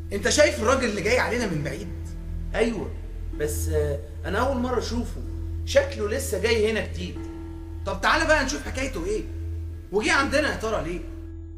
انت شايف الراجل اللي جاي علينا من بعيد؟ ايوه، بس انا اول مره اشوفه، شكله لسه جاي هنا جديد. طب تعالى بقى نشوف حكايته ايه، وجي عندنا يا ترى ليه؟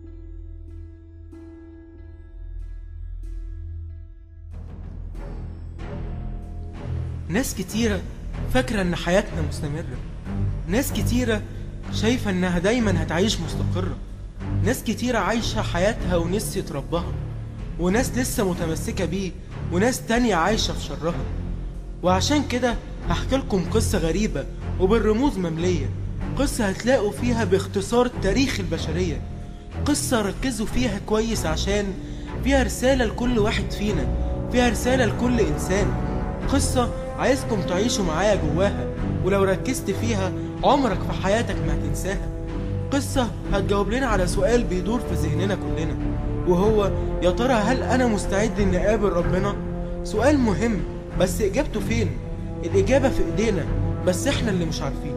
ناس كتيرة فاكرة إن حياتنا مستمرة، ناس كتيرة شايفة إنها دايما هتعيش مستقرة، ناس كتيرة عايشة حياتها ونسيت ربها، وناس لسه متمسكة بيه، وناس تانية عايشة في شرها. وعشان كده هحكي لكم قصة غريبة وبالرموز مملية، قصة هتلاقوا فيها باختصار تاريخ البشرية، قصة ركزوا فيها كويس عشان فيها رسالة لكل واحد فينا، فيها رسالة لكل إنسان، قصة عايزكم تعيشوا معايا جواها، ولو ركزت فيها عمرك في حياتك ما هتنساها. قصة هتجاوب لنا على سؤال بيدور في ذهننا كلنا، وهو يا ترى هل أنا مستعد إني أقابل ربنا؟ سؤال مهم، بس إجابته فين؟ الإجابة في إيدينا، بس إحنا اللي مش عارفين.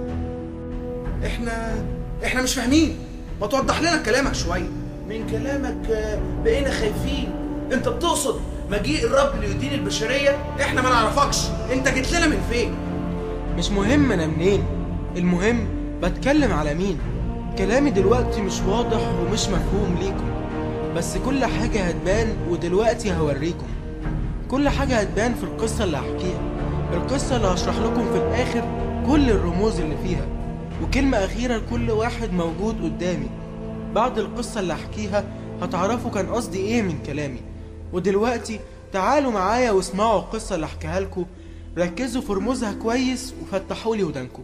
احنا مش فاهمين، ما توضح لنا كلامك شوية. من كلامك بقينا خايفين. انت بتقصد مجيء الرب ليدين البشريه؟ احنا ما نعرفكش، انت جيت لنا من فين؟ مش مهم أنا منين، المهم بتكلم على مين. كلامي دلوقتي مش واضح ومش مفهوم ليكم، بس كل حاجة هتبان، ودلوقتي هوريكم. كل حاجة هتبان في القصة اللي هحكيها، القصة اللي هشرح لكم في الآخر كل الرموز اللي فيها، وكلمة أخيرة لكل واحد موجود قدامي. بعد القصة اللي هحكيها هتعرفوا كان قصدي إيه من كلامي. ودلوقتي تعالوا معايا واسمعوا القصة اللي هحكيها لكم، ركزوا في رموزها كويس وفتحوا لي ودانكم.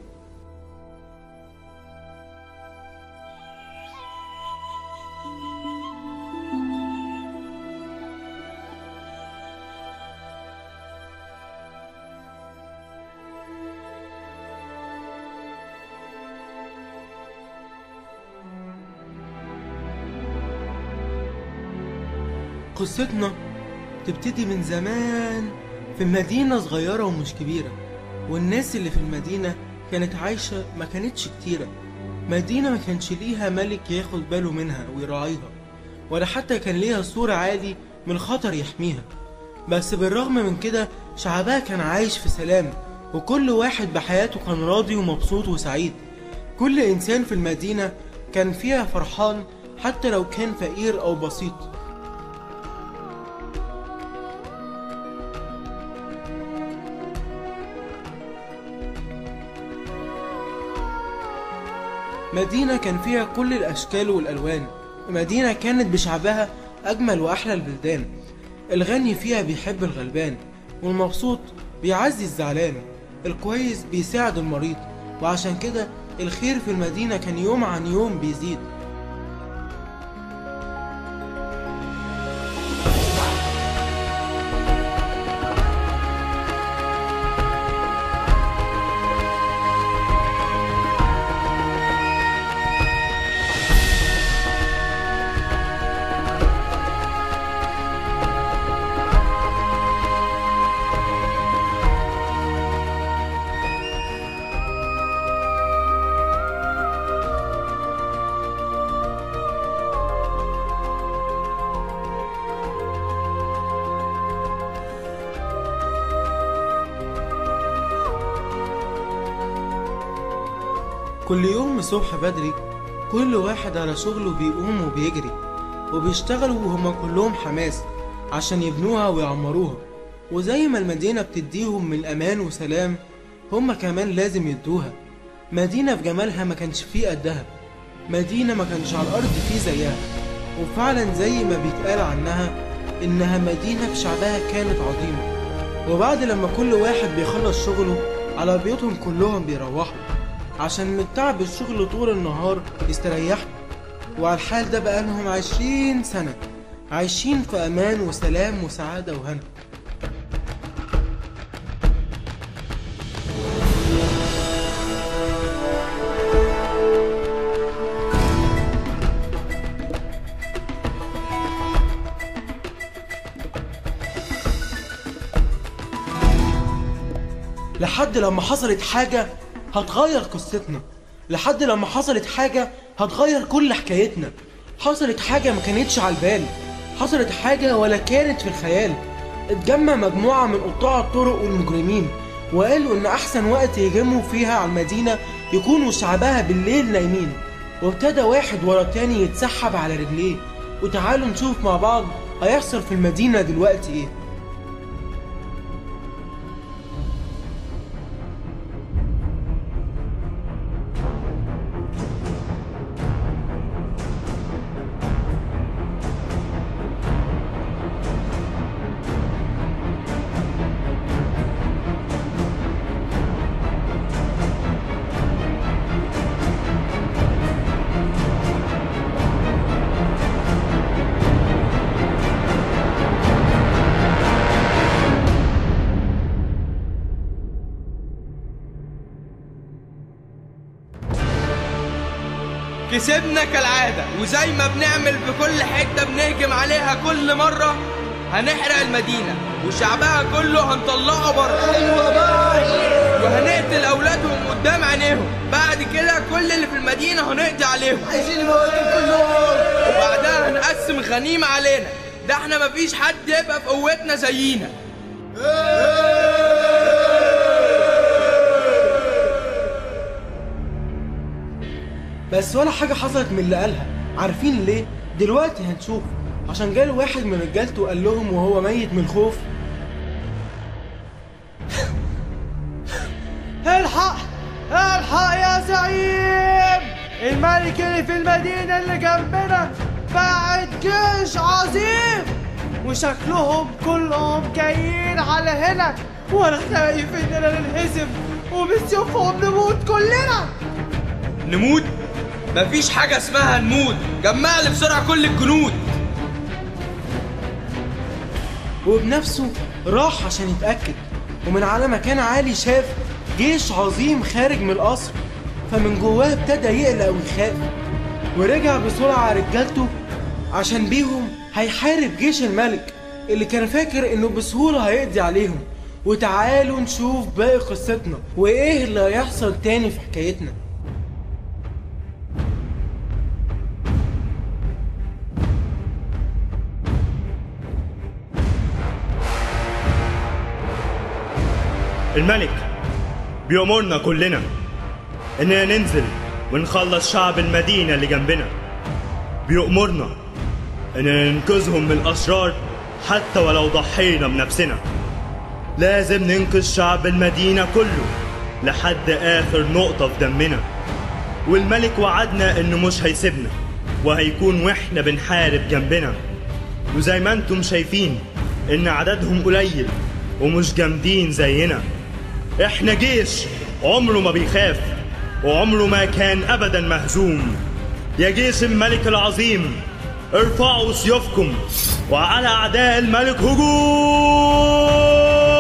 قصتنا تبتدي من زمان في مدينة صغيرة ومش كبيرة، والناس اللي في المدينة كانت عايشة ما كانتش كتيرة. مدينة ما كانش ليها ملك ياخد باله منها ويراعيها، ولا حتى كان ليها سور عالي من خطر يحميها. بس بالرغم من كده شعبها كان عايش في سلام، وكل واحد بحياته كان راضي ومبسوط وسعيد. كل إنسان في المدينة كان فيها فرحان حتى لو كان فقير أو بسيط. مدينة كان فيها كل الأشكال والألوان، مدينة كانت بشعبها أجمل وأحلى البلدان. الغني فيها بيحب الغلبان، والمبسوط بيعزي الزعلان، الكويس بيساعد المريض، وعشان كده الخير في المدينة كان يوم عن يوم بيزيد. كل يوم الصبح بدري كل واحد على شغله بيقوم وبيجري، وبيشتغلوا وهما كلهم حماس عشان يبنوها ويعمروها. وزي ما المدينة بتديهم من أمان وسلام، هما كمان لازم يدوها. مدينة في جمالها ما كانش فيه قدها، مدينة ما كانش على الأرض فيه زيها، وفعلا زي ما بيتقال عنها إنها مدينة في شعبها كانت عظيمة. وبعد لما كل واحد بيخلص شغله على بيوتهم كلهم بيروحوا، عشان من تعب الشغل طول النهار يستريحوا. وعلى الحال ده بقالهم 20 سنة عايشين في أمان وسلام وسعادة وهنا. لحد لما حصلت حاجة هتغير قصتنا، لحد لما حصلت حاجة هتغير كل حكايتنا. حصلت حاجة ما كانتش على البال، حصلت حاجة ولا كانت في الخيال. اتجمع مجموعة من قطاع الطرق والمجرمين وقالوا إن أحسن وقت يهجموا فيها على المدينة يكونوا شعبها بالليل نايمين، وابتدى واحد ورا تاني يتسحب على رجليه. وتعالوا نشوف مع بعض هيحصل في المدينة دلوقتي ايه. كسبنا كالعادة، وزي ما بنعمل في كل حتة بنهجم عليها كل مرة. هنحرق المدينة وشعبها كله هنطلعه بره. ايوه بقى، وهنقتل أولادهم قدام عينيهم. بعد كده كل اللي في المدينة هنقضي عليهم. عايزين نموتهم كلهم. وبعدها هنقسم الغنيمة علينا. ده احنا مفيش حد يبقى في قوتنا زينا. بس ولا حاجة حصلت من اللي قالها. عارفين ليه؟ دلوقتي هنشوف. عشان جاله واحد من رجالته وقال لهم وهو ميت من الخوف: الحق الحق يا زعيم، الملك اللي في المدينة اللي جنبنا بعت جيش عظيم، وشكلهم كلهم جايين على هنا، وانا خايف اننا ننهزم وبسيوفهم نموت كلنا. نموت؟ مفيش حاجة اسمها نموت. جمع لي بسرعة كل الجنود. وبنفسه راح عشان يتأكد، ومن على مكان عالي شاف جيش عظيم خارج من القصر، فمن جواه ابتدى يقلق ويخاف، ورجع بسرعة رجالته عشان بيهم هيحارب جيش الملك اللي كان فاكر انه بسهولة هيقضي عليهم. وتعالوا نشوف باقي قصتنا وايه اللي هيحصل تاني في حكايتنا. الملك بيأمرنا كلنا إننا ننزل ونخلص شعب المدينة اللي جنبنا. بيأمرنا إننا ننقذهم من الأشرار حتى ولو ضحينا بنفسنا. لازم ننقذ شعب المدينة كله لحد آخر نقطة في دمنا. والملك وعدنا إنه مش هيسيبنا وهيكون وإحنا بنحارب جنبنا. وزي ما انتم شايفين إن عددهم قليل ومش جامدين زينا. احنا جيش عمره ما بيخاف وعمره ما كان ابدا مهزوم. يا جيش الملك العظيم، ارفعوا سيوفكم وعلى اعداء الملك هجوم.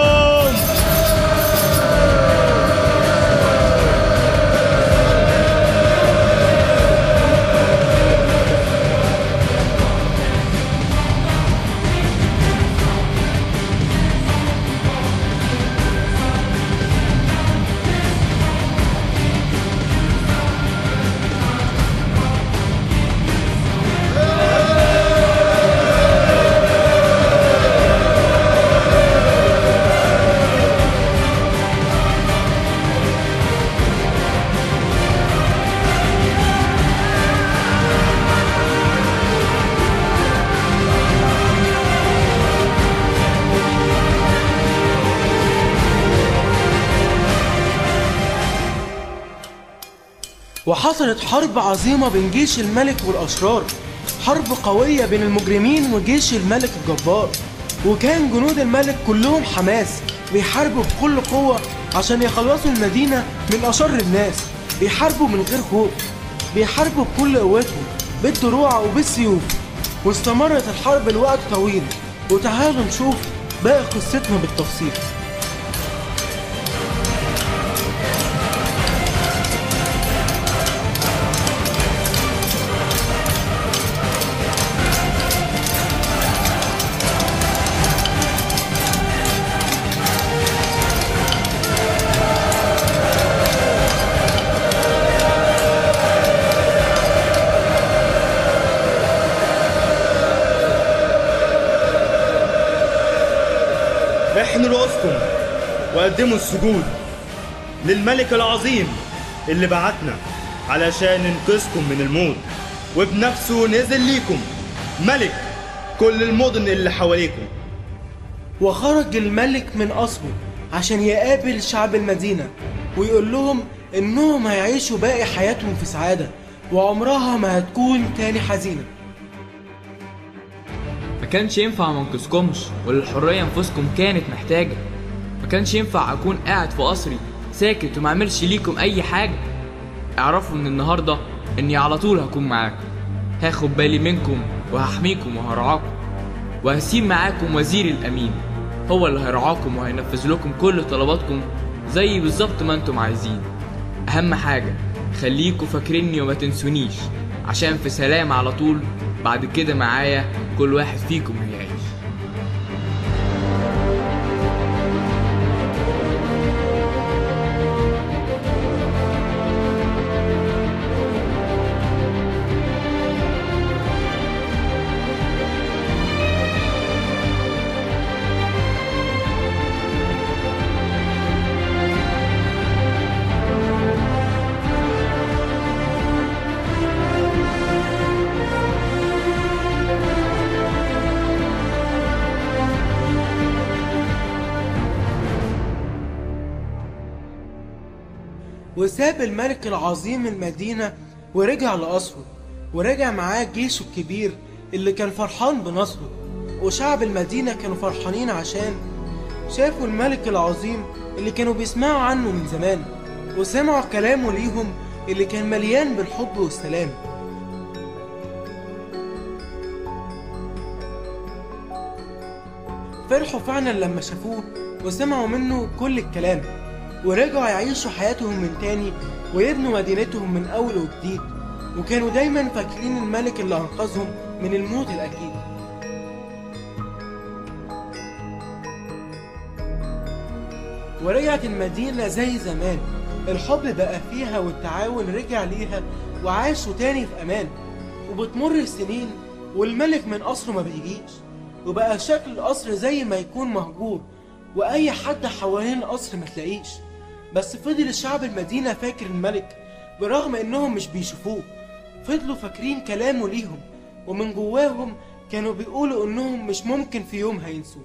وحصلت حرب عظيمة بين جيش الملك والأشرار، حرب قوية بين المجرمين وجيش الملك الجبار. وكان جنود الملك كلهم حماس بيحاربوا بكل قوة عشان يخلصوا المدينة من أشر الناس. بيحاربوا من غير خوف، بيحاربوا بكل قوتهم بالدروع وبالسيوف. واستمرت الحرب لوقت طويل. وتعالوا نشوف باقي قصتنا بالتفصيل. رؤوسكم وقدموا السجود للملك العظيم اللي بعتنا علشان ينقذكم من الموت، وبنفسه نزل ليكم ملك كل المدن اللي حواليكم. وخرج الملك من قصره عشان يقابل شعب المدينة ويقول لهم إنهم هيعيشوا باقي حياتهم في سعادة وعمرها ما هتكون تاني حزينة. ما كانش ينفع ما انقذكمش، والحرية نفوسكم كانت محتاجة. ما كانش ينفع أكون قاعد في قصري ساكت وما اعملش ليكم أي حاجة. اعرفوا من النهاردة إني على طول هكون معاكم، هاخد بالي منكم وهحميكم وهرعاكم، وهسيب معاكم وزيري الأمين هو اللي هيرعاكم وهينفذ لكم كل طلباتكم زي بالظبط ما انتم عايزين. أهم حاجة خليكوا فاكريني وما تنسونيش، عشان في سلام على طول بعد كده معايا كل واحد فيكم هيعيش. وساب الملك العظيم المدينة ورجع لقصره، ورجع معاه جيشه الكبير اللي كان فرحان بنصره. وشعب المدينة كانوا فرحانين عشان شافوا الملك العظيم اللي كانوا بيسمعوا عنه من زمان، وسمعوا كلامه ليهم اللي كان مليان بالحب والسلام. فرحوا فعلا لما شافوه وسمعوا منه كل الكلام، ورجعوا يعيشوا حياتهم من تاني ويبنوا مدينتهم من أول وجديد، وكانوا دايما فاكرين الملك اللي أنقذهم من الموت الأكيد. ورجعت المدينة زي زمان، الحب بقى فيها والتعاون رجع ليها، وعاشوا تاني في أمان. وبتمر السنين والملك من قصره ما بيجيش، وبقى شكل القصر زي ما يكون مهجور، وأي حد حوالين القصر ما تلاقيش. بس فضل الشعب المدينة فاكر الملك برغم إنهم مش بيشوفوه، فضلوا فاكرين كلامه ليهم، ومن جواهم كانوا بيقولوا إنهم مش ممكن في يوم هينسوه.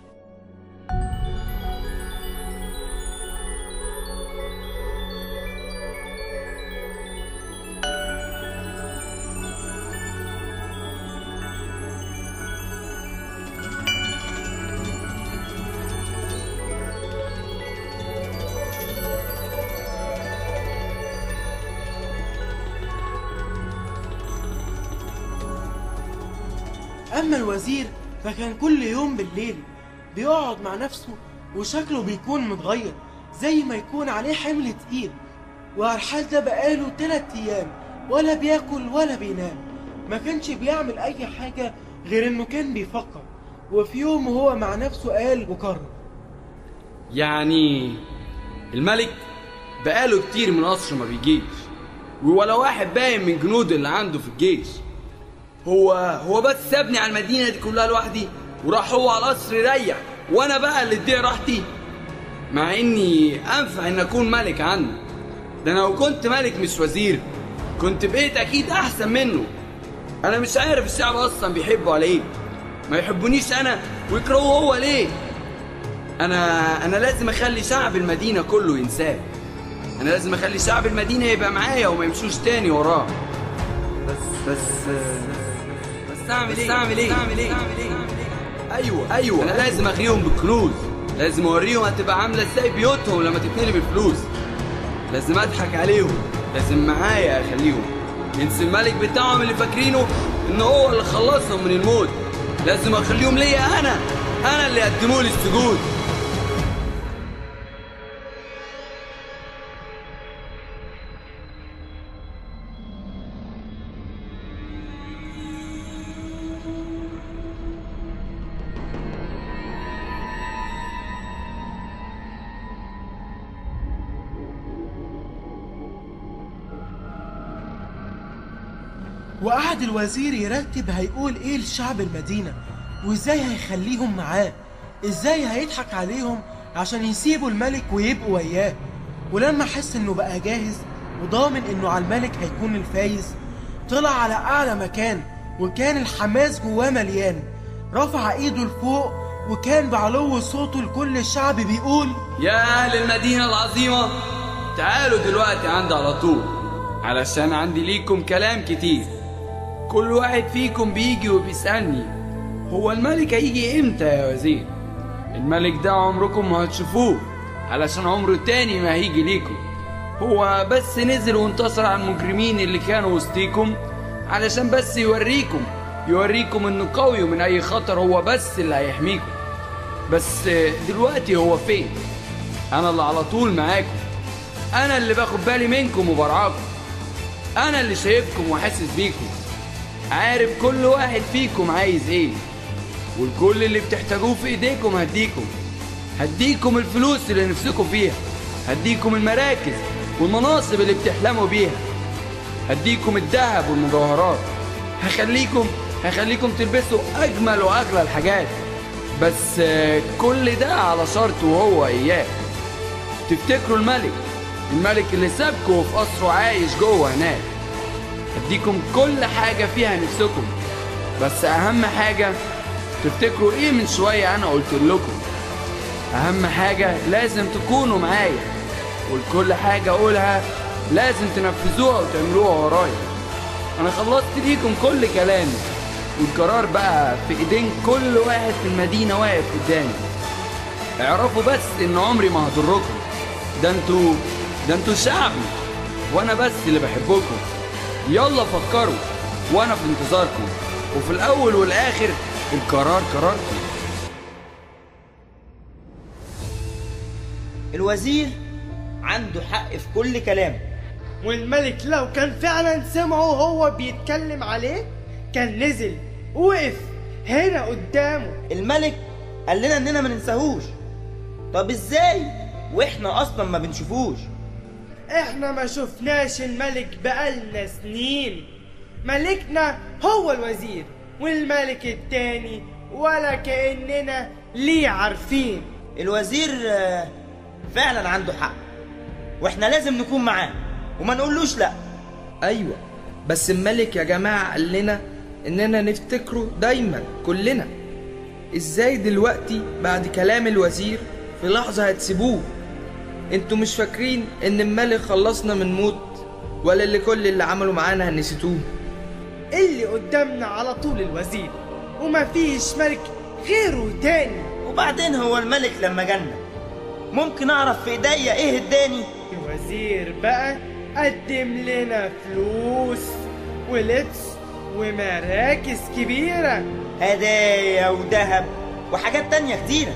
أما الوزير فكان كل يوم بالليل بيقعد مع نفسه وشكله بيكون متغير زي ما يكون عليه حمل تقيل، والحال ده بقاله 3 أيام ولا بياكل ولا بينام. ما كانش بيعمل أي حاجة غير إنه كان بيفكر. وفي يوم وهو مع نفسه قال وقرر، يعني الملك بقاله كتير من قصر ما بيجيش، ولا واحد باين من جنود اللي عنده في الجيش. هو بس سابني على المدينة دي كلها لوحدي وراح هو على القصر يريح، وانا بقى اللي اديه راحتي، مع اني انفع ان اكون ملك عنه. ده انا لو كنت ملك مش وزير كنت بقيت اكيد احسن منه. انا مش عارف الشعب اصلا بيحبه على ايه، ما يحبونيش انا ويكرهوه هو ليه. انا لازم اخلي شعب المدينة كله ينساه، انا لازم اخلي شعب المدينة يبقى معايا وما يمشوش تاني وراه. بس اعمل ايه؟ ايوه انا لازم اغريهم بالكنوز، لازم اوريهم هتبقى عامله ازاي بيوتهم لما تتنقل الفلوس، لازم اضحك عليهم، لازم معايا اخليهم ينسوا الملك بتاعهم اللي فاكرينه ان هو اللي خلصهم من الموت. لازم اخليهم ليا انا اللي يقدموا لي السجود. وقعد الوزير يرتب هيقول ايه لشعب المدينة وازاي هيخليهم معاه. ازاي هيضحك عليهم عشان يسيبوا الملك ويبقوا وياه. ولما حس انه بقى جاهز وضامن انه على الملك هيكون الفايز، طلع على اعلى مكان وكان الحماس جواه مليان. رفع ايده لفوق وكان بعلو صوته لكل الشعب بيقول: يا أهل المدينة العظيمة، تعالوا دلوقتي عندي على طول، علشان عندي ليكم كلام كتير. كل واحد فيكم بيجي وبيسألني هو الملك هيجي امتى يا وزير؟ الملك ده عمركم ما هتشوفوه، علشان عمره تاني ما هيجي ليكم. هو بس نزل وانتصر على المجرمين اللي كانوا وسطيكم، علشان بس يوريكم انه قوي ومن اي خطر هو بس اللي هيحميكم. بس دلوقتي هو فين؟ انا اللي على طول معاكم، انا اللي باخد بالي منكم وبرعاكم، انا اللي شايفكم وحاسس بيكم، عارف كل واحد فيكم عايز ايه، والكل اللي بتحتاجوه في ايديكم هديكم الفلوس اللي نفسكم فيها، هديكم المراكز والمناصب اللي بتحلموا بيها، هديكم الذهب والمجوهرات، هخليكم تلبسوا اجمل واغلى الحاجات. بس كل ده على شرط وهو اياه تفتكروا الملك اللي سابكم وفي قصره عايش جوه هناك. هديكم كل حاجة فيها نفسكم، بس اهم حاجة تفتكروا ايه من شوية انا قلت لكم. اهم حاجة لازم تكونوا معايا، والكل حاجة اقولها لازم تنفذوها وتعملوها ورايا. انا خلصت ليكم كل كلامي، والقرار بقى في ايدين كل واحد في المدينة واقف قدامي. اعرفوا بس ان عمري ما هضركم، ده انتوا شعبي وانا بس اللي بحبكم. يلا فكروا وانا في انتظاركم، وفي الاول والاخر القرار قراركم. الوزير عنده حق في كل كلامه، والملك لو كان فعلا سمعه وهو بيتكلم عليه كان نزل وقف هنا قدامه. الملك قال لنا اننا ما ننساهوش. طب ازاي واحنا اصلا ما بنشوفوش؟ احنا ما شفناش الملك بقالنا سنين. ملكنا هو الوزير، والملك التاني ولا كأننا ليه عارفين. الوزير فعلا عنده حق، واحنا لازم نكون معاه وما نقولوش لا. ايوه، بس الملك يا جماعة قال لنا اننا نفتكره دايما كلنا. ازاي دلوقتي بعد كلام الوزير في لحظة هتسيبوه؟ انتوا مش فاكرين ان الملك خلصنا من موت، ولا اللي كل اللي عملوا معانا نسيتوه؟ اللي قدامنا على طول الوزير، ومفيش ملك غيره تاني. وبعدين هو الملك لما جالنا ممكن اعرف في ايديا ايه اداني؟ الوزير بقى قدم لنا فلوس ولبس ومراكز كبيرة، هدايا وذهب وحاجات تانية كتيرة.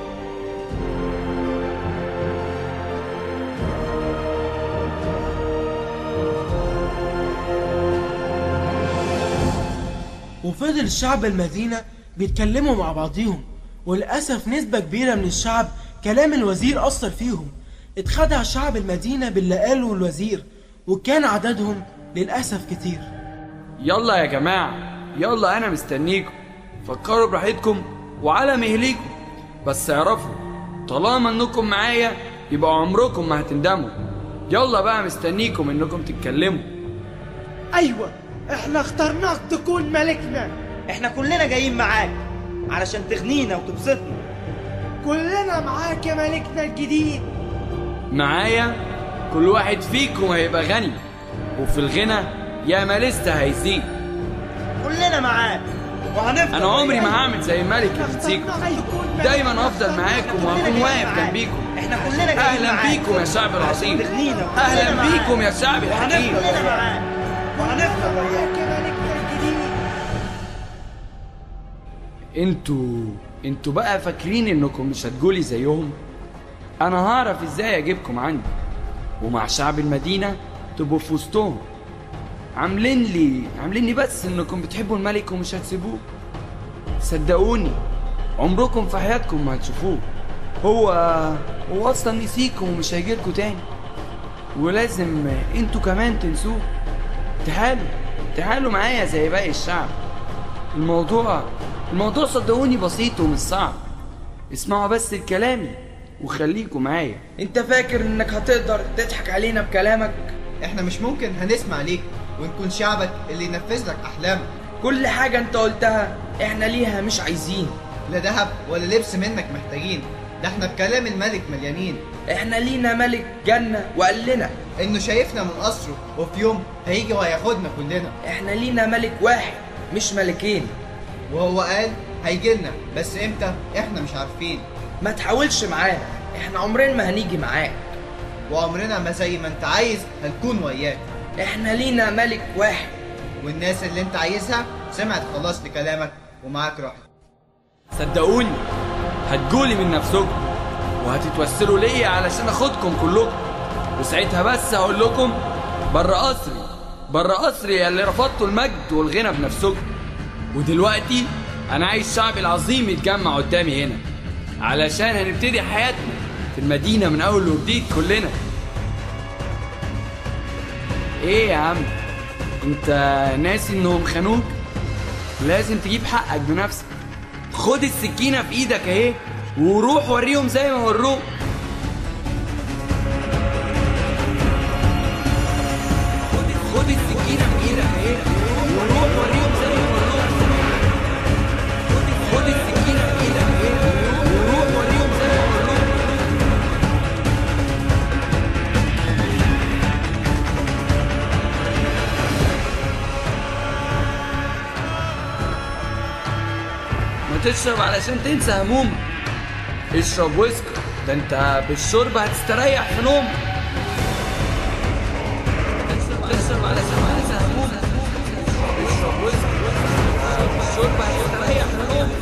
وفضل شعب المدينة بيتكلموا مع بعضيهم، وللأسف نسبة كبيرة من الشعب كلام الوزير أثر فيهم. اتخدع شعب المدينة باللي قاله الوزير، وكان عددهم للأسف كتير. يلا يا جماعة، يلا أنا مستنيكم. فكروا براحتكم وعلى مهليكم، بس اعرفوا طالما انكم معايا يبقى عمركم ما هتندموا. يلا بقى مستنيكم انكم تتكلموا. ايوه، احنا اخترناك تكون ملكنا. احنا كلنا جايين معاك علشان تغنينا وتبسطنا. كلنا معاك يا ملكنا الجديد. معايا كل واحد فيكم هيبقى غني، وفي الغنى يا ما لسه هيزيد. كلنا معاك وهنفضل. انا عمري ما هعمل زي الملك اللي نسيكم، دايما افضل معاكم وهكون واقف جنبيكم. احنا كلنا جايين اهلا بيكم يا شعب العظيم، اهلا بيكم يا شعب الحكيم. كلنا معاك وهنفضل وياك يا ملكنا الجديد. انتوا بقى فاكرين انكم مش هتقولي زيهم؟ انا هعرف ازاي اجيبكم عندي، ومع شعب المدينة تبقوا في وسطهم. عاملين لي بس انكم بتحبوا الملك ومش هتسيبوه. صدقوني عمركم في حياتكم ما هتشوفوه. هو اصلا نسيكم ومش هيجيلكوا تاني، ولازم انتوا كمان تنسوه. تعالوا معايا زي باقي الشعب. الموضوع صدقوني بسيط ومش صعب. اسمعوا بس لكلامي وخليكوا معايا. انت فاكر انك هتقدر تضحك علينا بكلامك؟ احنا مش ممكن هنسمع ليك ونكون شعبك اللي ينفذ لك احلامك. كل حاجة انت قلتها احنا ليها مش عايزين. لا ذهب ولا لبس منك محتاجين، ده احنا بكلام الملك مليانين. احنا لينا ملك جنة وقال لنا انه شايفنا من قصره وفي يوم هيجي وهياخدنا كلنا. احنا لينا ملك واحد مش ملكين، وهو قال هيجيلنا، بس امتى احنا مش عارفين. ما تحاولش معانا، احنا عمرنا ما هنيجي معاك، وعمرنا ما زي ما انت عايز هنكون وياك. احنا لينا ملك واحد، والناس اللي انت عايزها سمعت خلاص لكلامك ومعاك راحت. صدقوني هتجولي من نفسكم وهتتوسلوا ليا علشان اخدكم كلكم، وساعتها بس هقول لكم بره قصري يا اللي رفضتوا المجد والغنى بنفسكم. ودلوقتي انا عايز شعبي العظيم يتجمع قدامي هنا علشان هنبتدي حياتنا في المدينة من اول وجديد كلنا. ايه يا عم انت ناسي انهم خانوك؟ لازم تجيب حقك بنفسك. خد السكينة في ايدك اهي وروح وريهم زي ما وروك. خد السكينة في ايدك اهي وروح وريهم زي ما وروك. خد السكينة في ايدك اهي وروح وريهم زي ما وروك. ما تشرب علشان تنسى همومك. اشرب ويسكي، ده انت بالشرب هتستريح في نوم. تشرب علشان تنسى همومك. اشرب ويسكي، بالشرب هتستريح في نوم.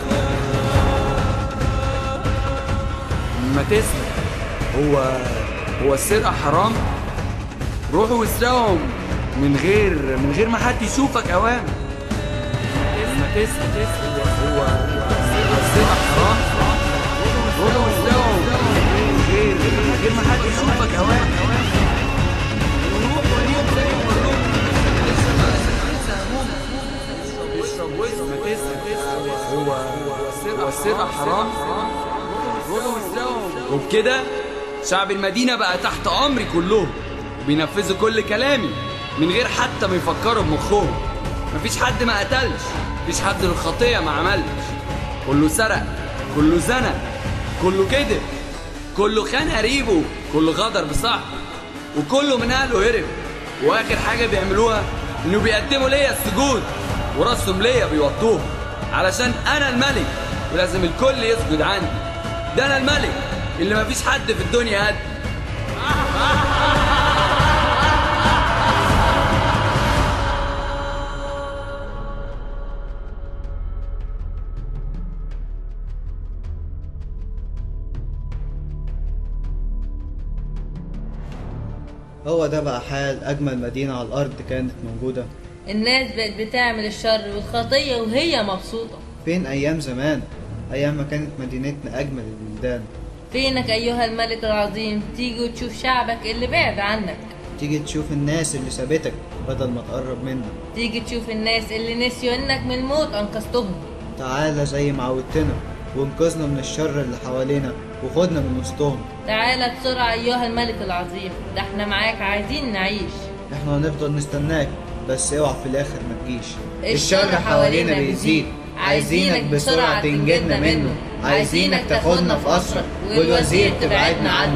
ما تسرق، هو السرقة حرام؟ روحوا واسرقهم من غير ما حد يشوفك اوام. ما تسرق، هو السرقة حرام؟ روحوا واسرقهم من غير ما حد يشوفك اوام. روح وريهم زي ما وروك. اشرب علشان تنسى همومك. اشرب ويسكي، ما تسرق، هو السرقة حرام؟ روحوا واسرقهم. وبكده شعب المدينة بقى تحت امري كلهم وبينفذوا كل كلامي من غير حتى ما يفكروا بمخهم. مفيش حد ما قتلش، مفيش حد للخطية ما عملش. كله سرق، كله زنى، كله كذب، كله خان قريبه، كله غدر بصاحبه، وكله من اهله هرب. واخر حاجة بيعملوها انه بيقدموا ليا السجود وراسهم ليا بيوطوهم علشان انا الملك ولازم الكل يسجد عندي. ده انا الملك اللي مفيش حد في الدنيا قدي. هو ده بقى حال أجمل مدينة على الأرض كانت موجودة. الناس بقت بتعمل الشر والخطية وهي مبسوطة. فين أيام زمان، أيام ما كانت مدينتنا أجمل البلدان. فينك أيها الملك العظيم تيجي وتشوف شعبك اللي بعد عنك. تيجي تشوف الناس اللي سابتك بدل ما تقرب منك. تيجي تشوف الناس اللي نسيوا إنك من الموت أنقذتهم. تعالى زي ما عودتنا وانقذنا من الشر اللي حوالينا وخدنا من وسطهم. تعالى بسرعة أيها الملك العظيم، ده احنا معاك عايزين نعيش. احنا هنفضل نستناك، بس اوعى في الآخر ما تجيش. الشر حوالينا بيزيد، عايزينك بسرعة تنجدنا منه، عايزينك تاخدنا في قصرك والوزير تبعدنا عنه.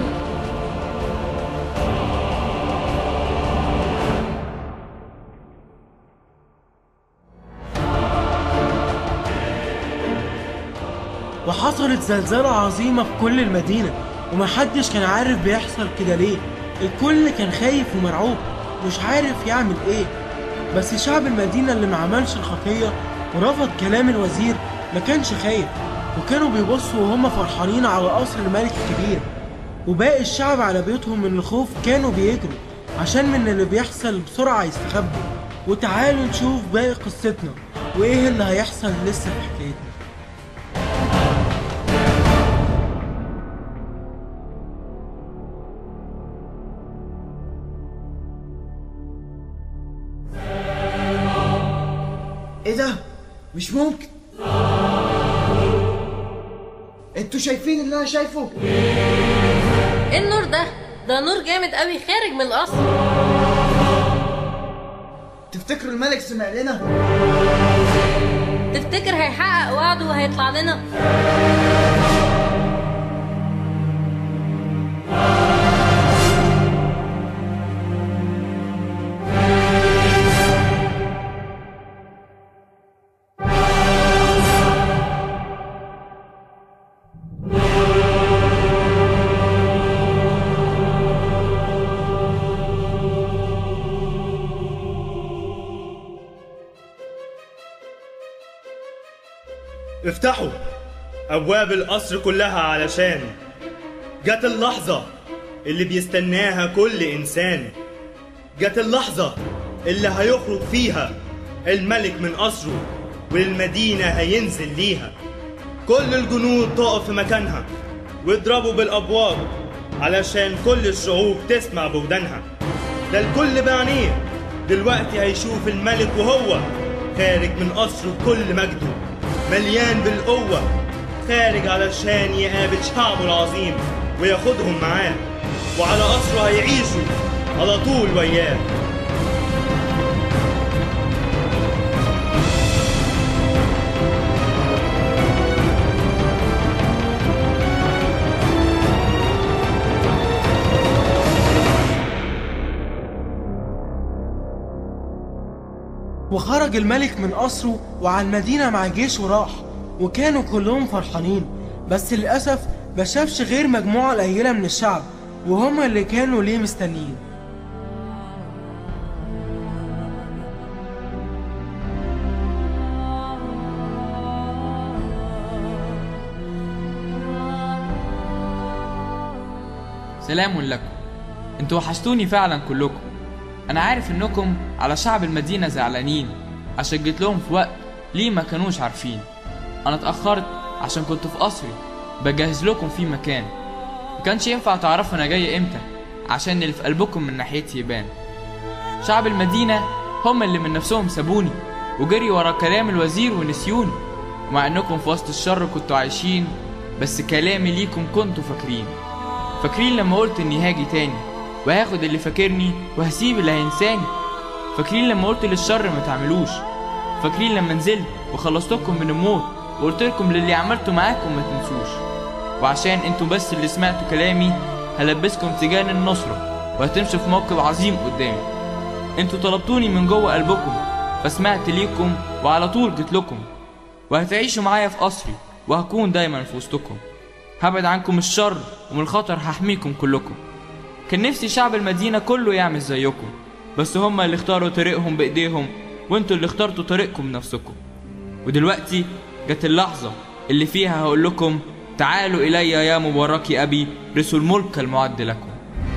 وحصلت زلزالة عظيمة في كل المدينة ومحدش كان عارف بيحصل كده ليه. الكل كان خايف ومرعوب مش عارف يعمل ايه. بس شعب المدينة اللي ما عملش الخطية ورفض كلام الوزير ما كانش خايف، وكانوا بيبصوا وهم فرحانين على قصر الملك الكبير. وباقي الشعب على بيوتهم من الخوف كانوا بيجروا عشان من اللي بيحصل بسرعة يستخبوا. وتعالوا نشوف باقي قصتنا وايه اللي هيحصل لسه في حكايتنا. ايه ده؟ مش ممكن. انتوا شايفين اللي انا شايفه؟ ايه النور ده؟ ده نور جامد قوي خارج من القصر. تفتكروا الملك سمع لنا؟ تفتكر هيحقق وعده وهيطلع لنا؟ افتحوا أبواب القصر كلها علشان جت اللحظة اللي بيستناها كل إنسان. جت اللحظة اللي هيخرج فيها الملك من قصره والمدينة هينزل ليها. كل الجنود تقف في مكانها واضربوا بالأبواب علشان كل الشعوب تسمع بودانها. ده الكل بعينيه دلوقتي هيشوف الملك وهو خارج من قصره بكل مجده مليان بالقوة، خارج علشان يقابل شعبه العظيم وياخدهم معاه، وعلى قصره هيعيشوا على طول وياه. وخرج الملك من قصره وعلى المدينة مع جيش وراح، وكانوا كلهم فرحانين. بس للأسف ما شافش غير مجموعة قليلة من الشعب، وهم اللي كانوا ليه مستنيين. سلام لكم. انتوا وحشتوني فعلا كلكم. انا عارف انكم على شعب المدينة زعلانين عشان جيت لهم في وقت ليه ما كانوش عارفين. انا اتأخرت عشان كنت في قصري بجهز لكم في مكان، مكانش ينفع تعرفوا انا جاي امتى عشان اللي في قلبكم من ناحيتي يبان. شعب المدينة هم اللي من نفسهم سابوني وجري ورا كلام الوزير ونسيوني، ومع انكم في وسط الشر كنتوا عايشين، بس كلامي ليكم كنتوا فاكرين لما قلت اني هاجي تاني وهاخد اللي فاكرني وهسيب اللي هينساني. فاكرين لما قلت للشر ما تعملوش. فاكرين لما نزلت وخلصتكم من الموت وقلت لكم للي عملته معاكم ما تنسوش. وعشان انتوا بس اللي سمعتوا كلامي هلبسكم تيجان النصرة وهتمشوا في موقف عظيم قدامي. انتوا طلبتوني من جوه قلبكم فسمعت ليكم وعلى طول جيت لكم، وهتعيشوا معايا في قصري وهكون دايما في وسطكم. هبعد عنكم الشر ومن الخطر هحميكم كلكم. كان نفسي شعب المدينة كله يعمل زيكم، بس هما اللي اختاروا طريقهم بإيديهم وانتوا اللي اخترتوا طريقكم بنفسكم. ودلوقتي جت اللحظة اللي فيها هقول لكم تعالوا إلي يا مباركي أبي رثوا الملك المعد لكم.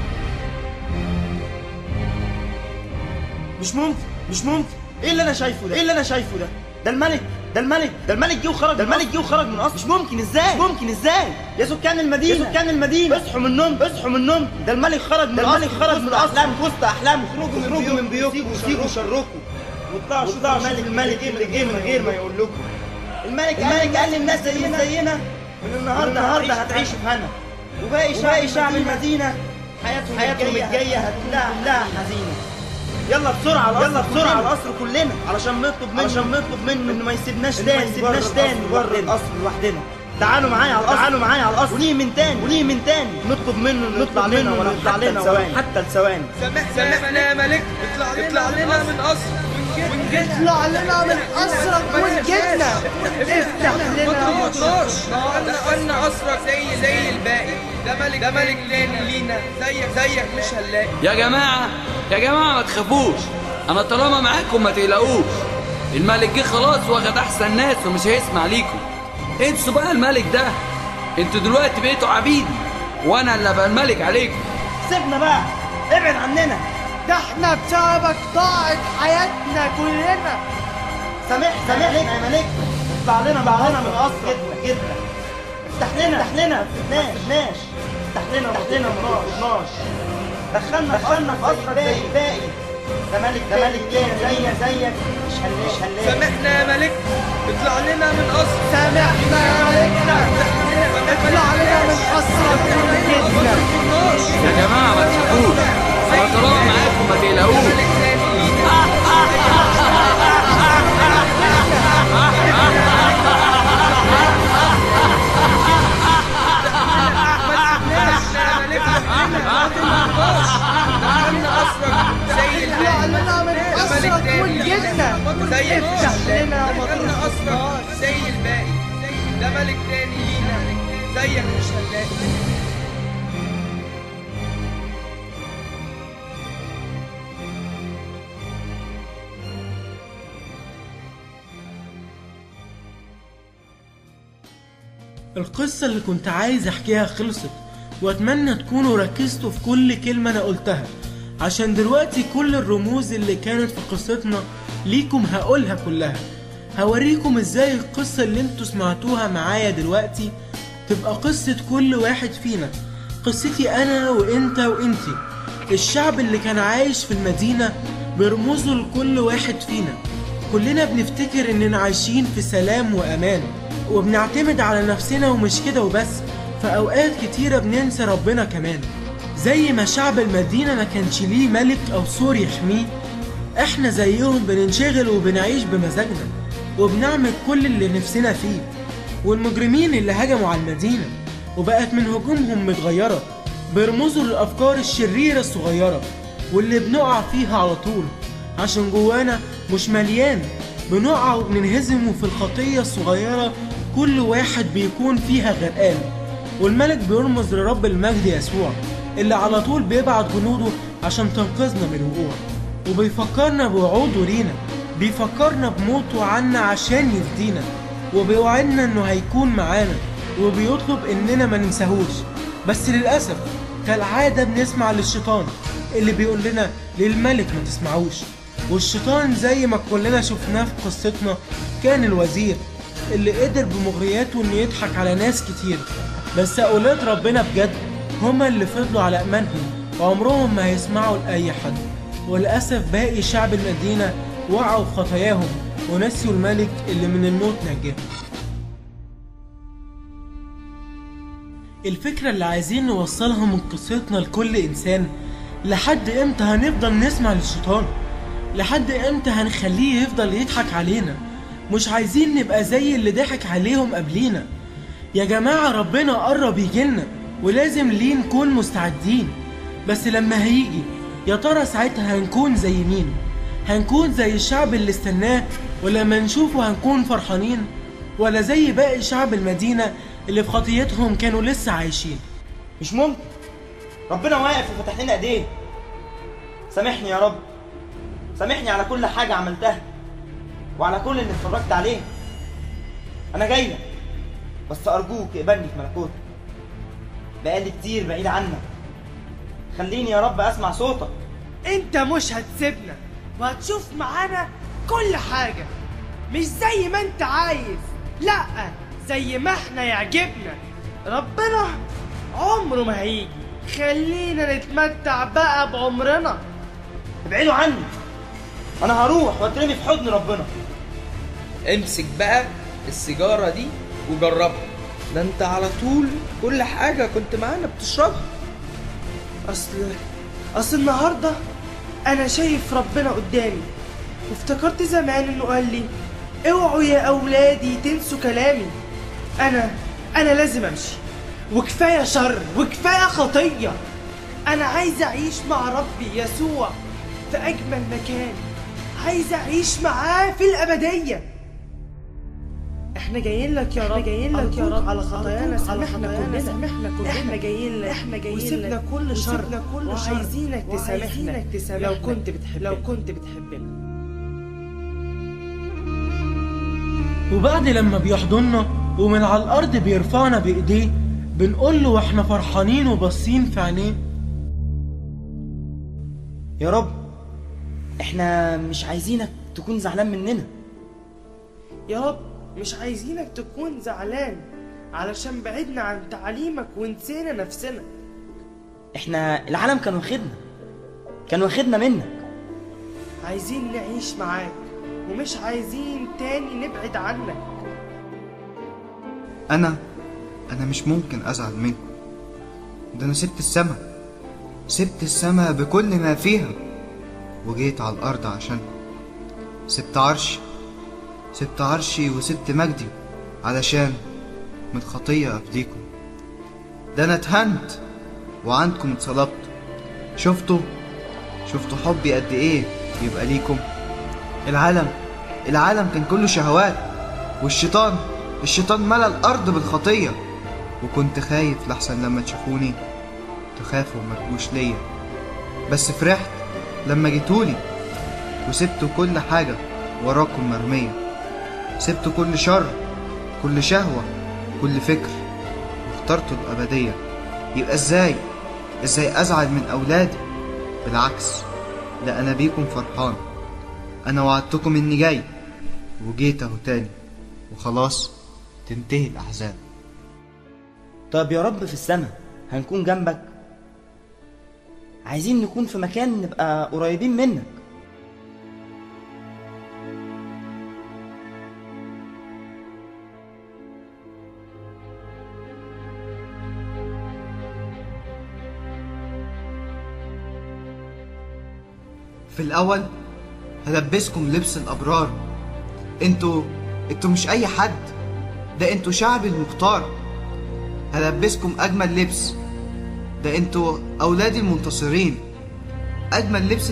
مش ممكن ايه اللي انا شايفه ده؟ ده الملك جه وخرج من قصر. مش ممكن ازاي يا سكان المدينه اصحوا من النوم. ده الملك خرج من قصر وسط احلام. خرجوا من بيوتكم وسيبوا شركم واطلعوا شوفوا الملك اللي جه من غير ما يقول لكم. الملك قال للناس اللي زينا من النهارده هتعيشوا في هنا، وباقي شعب المدينه حياتهم الجايه هتكون حزينه. يلا بسرعة على القصر كلنا علشان نطلب منه انه ما يسيبناش تاني بره القصر لوحدنا. تعالوا معايا على القصر وليه من تاني نطلب منه انه يطلع لنا حتى لثواني. سامحنا يا ملك، اطلع لنا من قصرك ونجدنا. افتح لنا دخلنا قصرك زي الباقي. ده ملك تاني لينا زيك مش هنلاقي. يا جماعة ما تخافوش، انا طالما معاكم ما تقلقوش. الملك جه خلاص واخد احسن ناس ومش هيسمع ليكم. انسوا بقى الملك ده، انتوا دلوقتي بقيتوا عبيدي وانا اللي ابقى الملك عليكم. سيبنا بقى، ابعد عننا، ده احنا بسببك ضاعت حياتنا كلنا. سامحنا يا ملك، اطلع لنا من قصر جدنا. افتح لنا فتناش. افتح لنا مناش. دخلنا في قصرك زي الباقي. ده ملك تاني زيك مش هنلاقي. سامحنا يا ملك، اطلع لنا من قصر. سامحنا يا ملك، يا جماعة ما تخافوش، أنا طالما معاكم ما تقلقوش. زي الباقي، ده ملك تاني لينا زيك مش هنلاقي. القصة اللي كنت عايز احكيها خلصت، واتمنى تكونوا ركزتوا في كل كلمة انا قلتها، عشان دلوقتي كل الرموز اللي كانت في قصتنا ليكم هقولها كلها. هوريكم ازاي القصة اللي انتوا سمعتوها معايا دلوقتي تبقى قصة كل واحد فينا، قصتي انا وانت وانتي. الشعب اللي كان عايش في المدينة بيرمزوا لكل واحد فينا. كلنا بنفتكر اننا عايشين في سلام وامان وبنعتمد على نفسنا، ومش كده وبس، في اوقات كتيرة بننسى ربنا كمان. زي ما شعب المدينة ما كانش ليه ملك او سور يحميه، احنا زيهم بننشغل وبنعيش بمزاجنا وبنعمل كل اللي نفسنا فيه. والمجرمين اللي هجموا على المدينة وبقت من هجومهم متغيرة بيرمزوا للأفكار الشريرة الصغيرة واللي بنقع فيها على طول، عشان جوانا مش مليان، بنقع وبننهزم في الخطية الصغيرة كل واحد بيكون فيها غرقان. والملك بيرمز لرب المجد يسوع اللي على طول بيبعت جنوده عشان تنقذنا من الوقوع، وبيفكرنا بوعوده لينا، بيفكرنا بموته عنا عشان يفدينا، وبيوعدنا انه هيكون معانا، وبيطلب اننا ما ننساهوش. بس للأسف كالعادة بنسمع للشيطان اللي بيقول لنا للملك ما تسمعوش. والشيطان زي ما كلنا شفناه في قصتنا كان الوزير اللي قدر بمغرياته انه يضحك على ناس كتير، بس أولاد ربنا بجد هما اللي فضلوا على أمانهم وعمرهم ما هيسمعوا لأي حد. وللأسف باقي شعب المدينة وقعوا في خطاياهم ونسيوا الملك اللي من الموت نجاهم. الفكرة اللي عايزين نوصلها من قصتنا لكل إنسان، لحد امتى هنفضل نسمع للشيطان؟ لحد امتى هنخليه يفضل يضحك علينا؟ مش عايزين نبقى زي اللي ضحك عليهم قبلينا. يا جماعة ربنا قرب يجيلنا ولازم ليه نكون مستعدين. بس لما هيجي يا ترى ساعتها هنكون زي مين؟ هنكون زي الشعب اللي استناه ولما نشوفه هنكون فرحانين، ولا زي باقي شعب المدينة اللي في خطيتهم كانوا لسه عايشين؟ مش ممكن. ربنا واقف وفتح لنا ايديه. سامحني يا رب، سامحني على كل حاجة عملتها وعلى كل اللي اتفرجت عليه. انا جاي لك، بس ارجوك اقبلني في ملكوتك. بقالي كتير بعيد عنك، خليني يا رب اسمع صوتك. انت مش هتسيبنا وهتشوف معانا كل حاجة، مش زي ما انت عايز، لا زي ما احنا يعجبنا. ربنا عمره ما هيجي، خلينا نتمتع بقى بعمرنا. ابعدوا عني، انا هروح واترمي في حضن ربنا. امسك بقى السيجارة دي وجربها، ده انت على طول كل حاجة كنت معانا بتشربها. اصل النهاردة انا شايف ربنا قدامي، وافتكرت زمان انه قال لي اوعوا يا اولادي تنسوا كلامي. انا لازم امشي، وكفاية شر وكفاية خطية. انا عايز اعيش مع ربي يسوع في اجمل مكان، عايز اعيش معاه في الابدية. احنا جايين لك يا رب، جايين لك يا رب على خطايانا، سامحنا كلنا، احنا جايين لك وسيبنا كل شر وعايزينك تسامحنا لو كنت بتحبنا. وبعد لما بيحضننا ومن على الأرض بيرفعنا بإيديه بنقول له واحنا فرحانين وباصين في عينيه: يا رب احنا مش عايزينك تكون زعلان مننا. يا رب مش عايزينك تكون زعلان علشان بعدنا عن تعليمك ونسينا نفسنا. احنا العالم كان واخدنا منك. عايزين نعيش معاك ومش عايزين تاني نبعد عنك. أنا مش ممكن أزعل منكم، ده أنا سبت السما سبت السماء بكل ما فيها وجيت على الأرض عشانكم. سبت عرشي وسبت مجدي علشان من خطية أفديكم. ده أنا اتهنت وعندكم اتصلبت. شفتوا حبي قد إيه يبقى ليكم. العالم كان كله شهوات، والشيطان ملأ الأرض بالخطية، وكنت خايف لحسن لما تشوفوني تخافوا ومتجوش ليا. بس فرحت لما جيتولي وسبتوا كل حاجة وراكم مرمية. سبتوا كل شر، كل شهوة، كل فكر، واخترتوا الأبدية. يبقى ازاي أزعل من أولادي؟ بالعكس، ده أنا بيكم فرحان. أنا وعدتكم إني جاي وجيت أهو تاني، وخلاص تنتهي الأحزان. طب يا رب في السماء هنكون جنبك، عايزين نكون في مكان نبقى قريبين منك. في الأول هلبسكم لبس الأبرار. انتوا مش أي حد، ده انتوا شعبي المختار. هلبسكم أجمل لبس، ده انتوا أولادي المنتصرين. أجمل لبس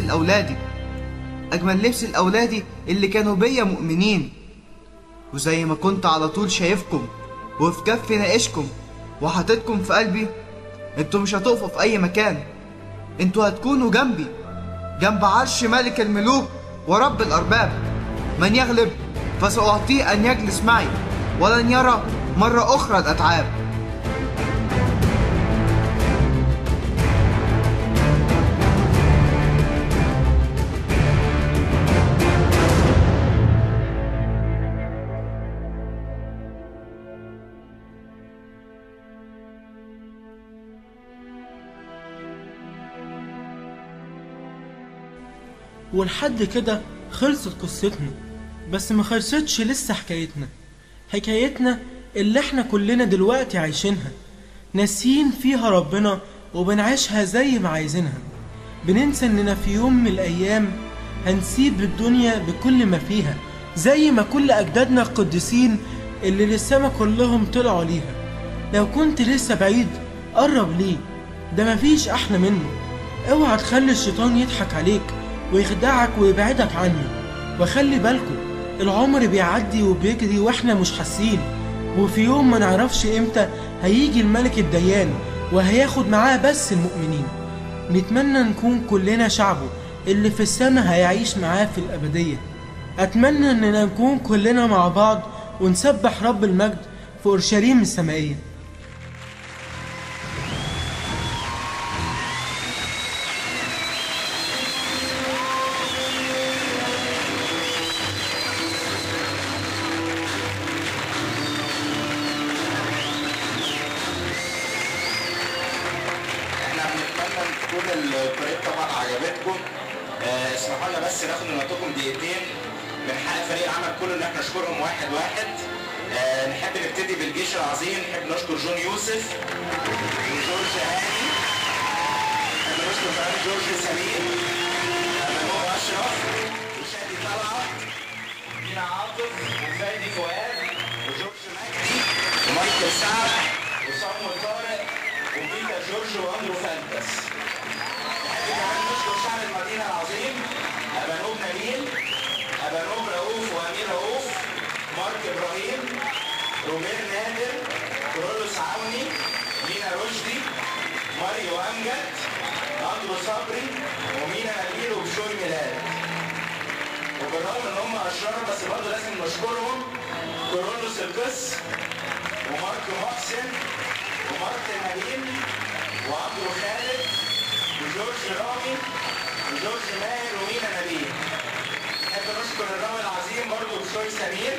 الأولادي اللي كانوا بيا مؤمنين. وزي ما كنت على طول شايفكم وفي كفي ناقشكم وحاطتكم في قلبي، انتوا مش هتقفوا في أي مكان. انتوا هتكونوا جنب عرش ملك الملوك ورب الأرباب. من يغلب فسأعطيه أن يجلس معي ولن يرى مرة أخرى الأتعاب. ولحد كده خلصت قصتنا، بس ما خلصتش لسه حكايتنا اللي احنا كلنا دلوقتي عايشينها، ناسيين فيها ربنا وبنعيشها زي ما عايزينها. بننسى اننا في يوم من الايام هنسيب الدنيا بكل ما فيها، زي ما كل اجدادنا القديسين اللي للسما كلهم طلعوا ليها. لو كنت لسه بعيد قرب ليه، ده مفيش احلى منه. اوعى تخلي الشيطان يضحك عليك ويخدعك ويبعدك عني. وخلي بالكم، العمر بيعدي وبيجري واحنا مش حاسين، وفي يوم ما نعرفش امتى هيجي الملك الديان وهياخد معاه بس المؤمنين. نتمنى نكون كلنا شعبه اللي في السماء هيعيش معاه في الأبدية. أتمنى أننا نكون كلنا مع بعض ونسبح رب المجد في أورشليم السمائية. الطريق طبعا عجبتكم. اسمحوا لنا بس ناخد من وقتكم دقيقتين من حق فريق العمل كله ان احنا نشكرهم واحد واحد. نحب نبتدي بالجيش العظيم. نحب نشكر جون يوسف وجورج هاني، نحب نشكر كمان جورج سمير، ممنوع اشرف، وشادي طلعت، دينا عاطف، وفادي فؤاد، وجورج مجدي، ومايكل سعد، وصامويل طارق، وبيتا جورج، واندرو فانتس. نحب كمان نشكر شعب المدينة العظيم، أبانوب نبيل، أبانوب رؤوف وأمير رؤوف، مارك إبراهيم، روبير نادر، كرولوس عوني، مينا رشدي، ماريو أمجد، أندرو صبري، ومينا نبيل، وبشوي ميلاد. وبالرغم إن هم أشرار بس برضه لازم نشكرهم، كرولوس القس، ومارك محسن، ومارتن نبيل، وعبدو خالد، وجورج رامي، وجورج ماهر، ومينا نبيل. نحب نشكر الراوي العظيم برضه بشوي سمير.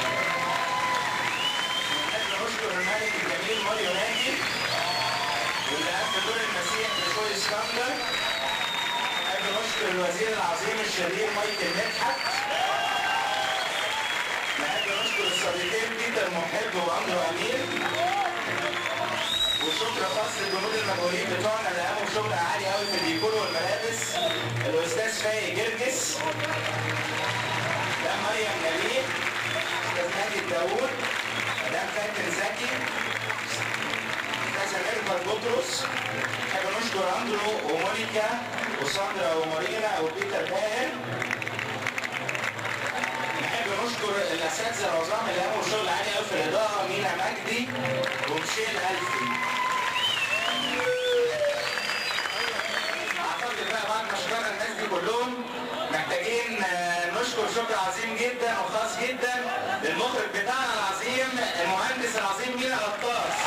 نحب نشكر الملك الجميل ماريو ناجي، واللي قام بدور المسيح بشوي اسكندر. نحب نشكر الوزير العظيم الشرير مايكل مدحت. نحب نشكر الصديقين بيتر محب واندرو امير. وشكر خاص للجنود المجهولين بتوعنا اللي قاموا شغل عالي قوي في الديكور والملابس الاستاذ فايق جرجس، ده مريم نبيل، استاذ ماجد داوود، مدام فاتن زكي، استاذه ميرفت بطرس. نحب نشكر اندرو ومونيكا وساندرا ومارينا وبيتر باهر. نحب نشكر الاساتذه العظام اللي قاموا بشغل عالي قوي في الاضاءه، مينا مجدي ومشيل الفي. اعتقد بقى بعد ما شكرنا الناس دي كلهم محتاجين نشكر شكر عظيم جدا وخاص جدا للمخرج بتاعنا العظيم المهندس العظيم مينا غطاس.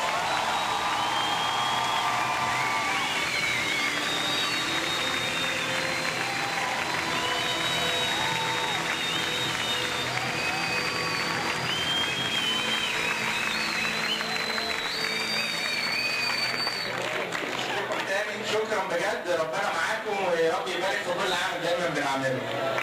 شكرا بجد، ربنا معاكم ويا رب يبارك في كل عمل دايما بنعمله.